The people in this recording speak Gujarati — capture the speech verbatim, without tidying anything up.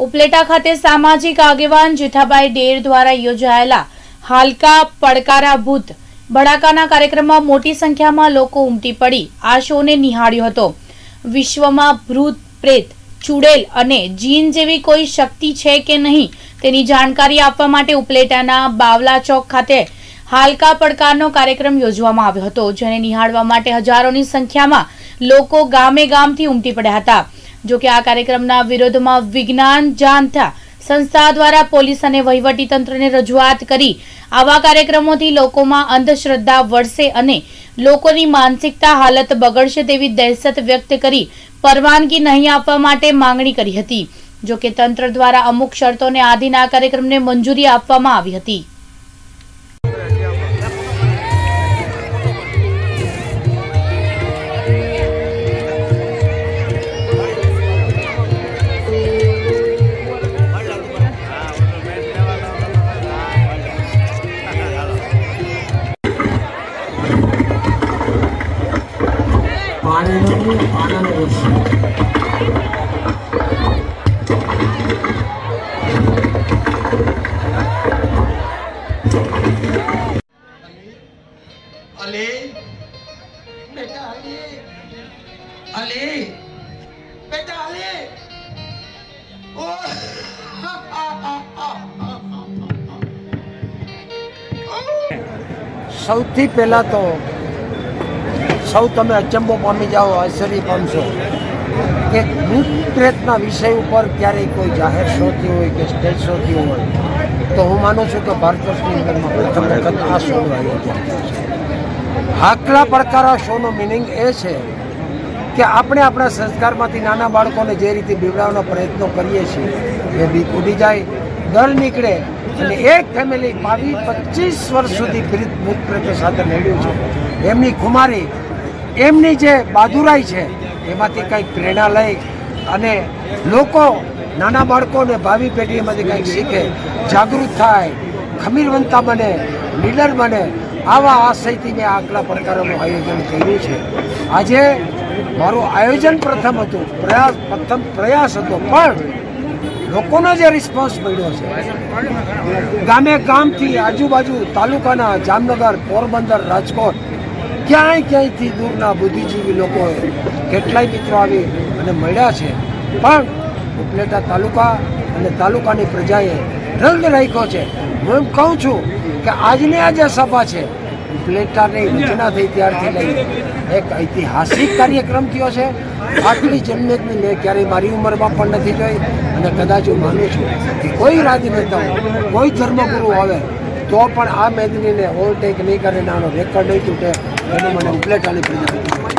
ઉપલેટા ખાતે સામાજિક આગેવાન જેઠાભાઈ ડેર દ્વારા યોજાયેલા હાલકા પડકારા ભૂત ભડાકાના કાર્યક્રમમાં મોટી સંખ્યામાં લોકો ઉમટી પડી આ શોને નિહાળ્યો હતો। વિશ્વમાં ભૂત પ્રેત ચુડેલ અને જીન જેવી કોઈ શક્તિ છે કે નહીં તેની જાણકારી આપવા માટે ઉપલેટાના બાવલા ચોક ખાતે હાલકા પડકારનો કાર્યક્રમ યોજવામાં આવ્યો હતો, જેને નિહાળવા માટે હજારોની સંખ્યામાં લોકો ગામે ગામથી ઉમટી પડ્યા હતા। જો કે આ કાર્યક્રમના વિરોધમાં વિજ્ઞાન જાણતા સંસ્થા દ્વારા પોલીસ અને વહીવટી તંત્રને રજૂઆત કરી આવા કાર્યક્રમોથી લોકોમાં અંધશ્રદ્ધા વળશે અને લોકોની માનસિકતા હાલત બગડશે તેવી દહેશત વ્યક્ત કરી પરવાનગી નહીં આપવા માટે માંગણી કરી હતી। જો કે તંત્ર દ્વારા અમુક શરતોને આધીન આ કાર્યક્રમને મંજૂરી આપવામાં આવી હતી। अले बेटा अले अले बेटा अले ओ સૌથી પહેલા તો સૌ તમે અચંબો પામી જાઓ, આશ્ચર્ય પામશો કે ભૂત પ્રેતના વિષય ઉપર ક્યારેય કોઈ જાહેર શો થયો હોય કે સ્ટેજ શો થયો હોય તો હું માનું છું કે ભારત વર્ષની અંદરમાં પ્રથમ વખત આ શોનું આયોજન થયું છે। હાકલા પડકારા શોનો મિનિંગ એ છે કે આપણે આપણા સંસ્કારમાંથી નાના બાળકોને જે રીતે બીવડાવવાના પ્રયત્નો કરીએ છીએ એ બીક ઉડી જાય, ડર નીકળે અને એક ફેમિલી બાવીસ પચીસ વર્ષ સુધી ભૂત પ્રેતો સાથે લડ્યું છે, એમની ખુમારી એમની જે બહાદુરાઈ છે એમાંથી કંઈક પ્રેરણા લઈ અને લોકો નાના બાળકોને ભાવિ પેઢીમાંથી કંઈક શીખે, જાગૃત થાય, ખમીરવંતા બને, લીડર બને, આવા આશયથી મેં આગલા પડકારોનું આયોજન કર્યું છે। આજે મારું આયોજન પ્રથમ હતું, પ્રયાસ પ્રથમ પ્રયાસ હતો, પણ લોકોનો જે રિસ્પોન્સ મળ્યો છે ગામે ગામથી આજુબાજુ તાલુકાના જામનગર, પોરબંદર, રાજકોટ ક્યાંય ક્યાંયથી દૂરના બુદ્ધિજીવી લોકોએ કેટલાય મિત્રો આવી અને મળ્યા છે, પણ ઉપલેટા તાલુકા અને તાલુકાની પ્રજાએ રંગ રાખ્યો છે। હું એમ કહું છું કે આજની આ જે સભા છે ઉપલેટાની રચના થઈ ત્યારથી લઈ એક ઐતિહાસિક કાર્યક્રમ થયો છે। આટલી જન્મેદની મેં ક્યારેય મારી ઉંમરમાં પણ નથી જોઈ અને કદાચ હું માનું છું કે કોઈ રાજનેતા કોઈ ધર્મગુરુ આવે તો પણ આ મેદનીને ઓવરટેક નહીં કરે, આનો રેકોર્ડ નહીં તૂટે, એનું મને ઉપલેટાની પ્રજા